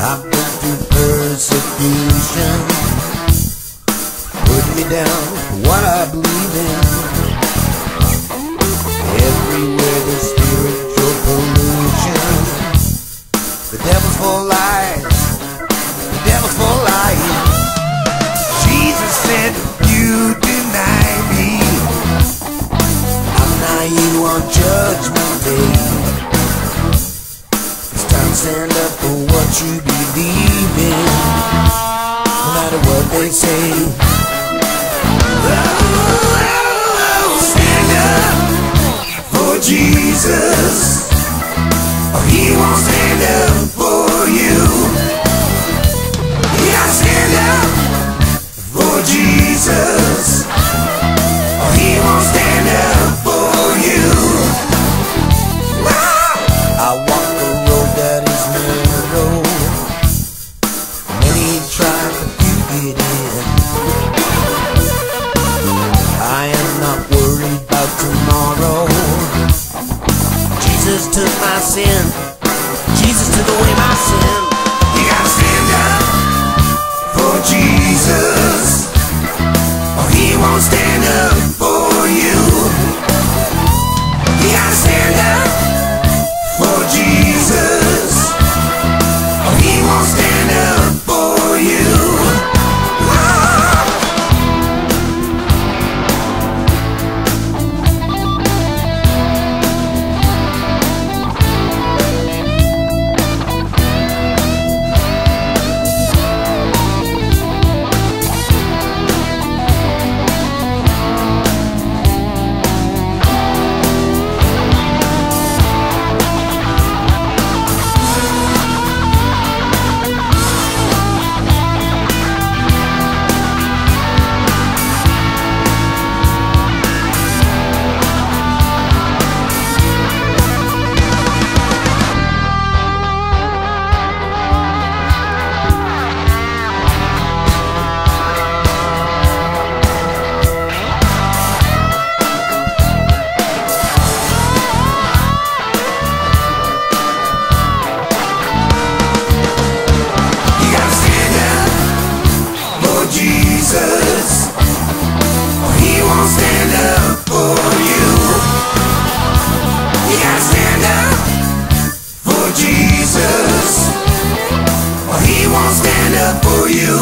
I've been through persecution, put me down for what I believe in. Everywhere there's spiritual pollution. The devil's full of lies, the devil's full of lying. Jesus said, you deny me, I'll deny you on judgment day. Stand up for what you believe in, no matter what they say. Stand up for Jesus, or he won't stand up for you. You gotta stand up for Jesus, or he won't stand up for you. I walk the road that is narrow, many try but few get in. I am not worried about tomorrow. Jesus took my sin, Jesus took away my sin. You gotta stand up for Jesus, or he won't stand up for you. You gotta stand up for Jesus, or he won't stand up for you. Jesus, or he won't stand up for you. You gotta stand up for Jesus, or he won't stand up for you.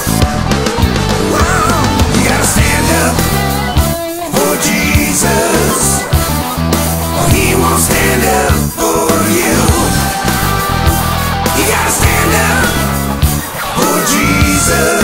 You gotta stand up for Jesus, or he won't stand up for you. You gotta stand up for Jesus.